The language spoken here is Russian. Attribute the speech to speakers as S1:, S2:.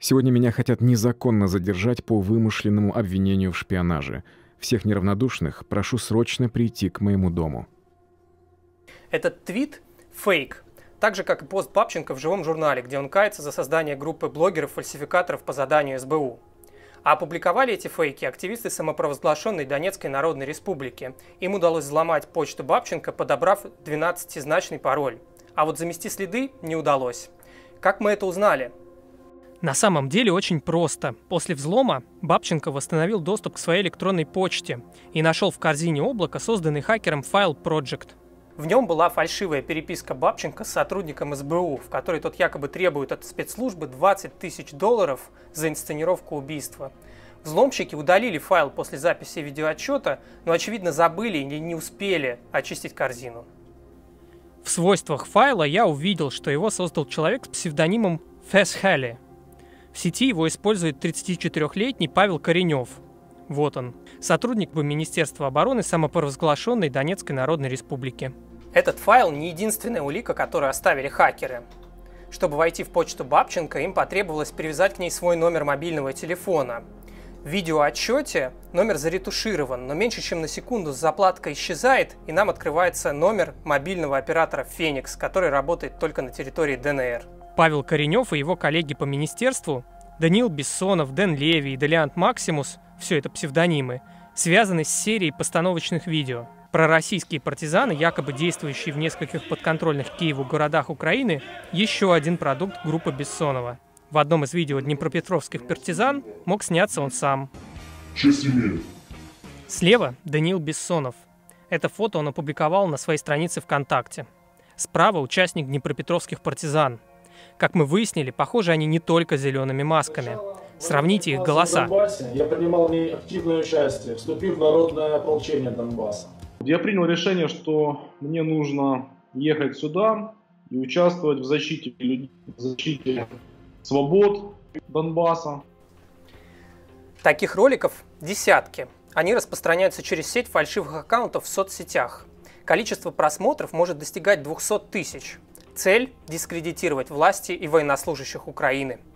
S1: Сегодня меня хотят незаконно задержать по вымышленному обвинению в шпионаже. Всех неравнодушных прошу срочно прийти к моему дому.
S2: Этот твит – фейк. Так же, как и пост Бабченко в живом журнале, где он кается за создание группы блогеров-фальсификаторов по заданию СБУ. А опубликовали эти фейки активисты самопровозглашенной Донецкой Народной Республики. Им удалось взломать почту Бабченко, подобрав 12-значный пароль. А вот замести следы не удалось. Как мы это узнали?
S3: На самом деле очень просто. После взлома Бабченко восстановил доступ к своей электронной почте и нашел в корзине облака созданный хакером файл Project.
S2: В нем была фальшивая переписка Бабченко с сотрудником СБУ, в которой тот якобы требует от спецслужбы $20 000 за инсценировку убийства. Взломщики удалили файл после записи видеоотчета, но, очевидно, забыли и не успели очистить корзину.
S3: В свойствах файла я увидел, что его создал человек с псевдонимом Фэсхали. В сети его использует 34-летний Павел Коренев. Вот он, сотрудник Министерства обороны самопровозглашенной Донецкой Народной Республики.
S2: Этот файл не единственная улика, которую оставили хакеры. Чтобы войти в почту Бабченко, им потребовалось привязать к ней свой номер мобильного телефона. В видеоотчете номер заретуширован, но меньше чем на секунду заплатка исчезает, и нам открывается номер мобильного оператора «Феникс», который работает только на территории ДНР.
S3: Павел Коренев и его коллеги по министерству, Даниил Бессонов, Дэн Леви и Делиант Максимус, все это псевдонимы, связаны с серией постановочных видео. Пророссийские партизаны, якобы действующие в нескольких подконтрольных Киеву городах Украины, еще один продукт группы Бессонова. В одном из видео днепропетровских партизан мог сняться он сам.
S4: Честь имею.
S3: Слева Даниил Бессонов. Это фото он опубликовал на своей странице ВКонтакте. Справа участник днепропетровских партизан. Как мы выяснили, похожи они не только зелеными масками. Сравните их голоса.
S4: Я принимал в ней активное участие, вступив в народное ополчение Донбасса.
S5: Я принял решение, что мне нужно ехать сюда и участвовать в защите людей, в защите свобод Донбасса.
S2: Таких роликов десятки. Они распространяются через сеть фальшивых аккаунтов в соцсетях. Количество просмотров может достигать 200 000. Цель – дискредитировать власти и военнослужащих Украины.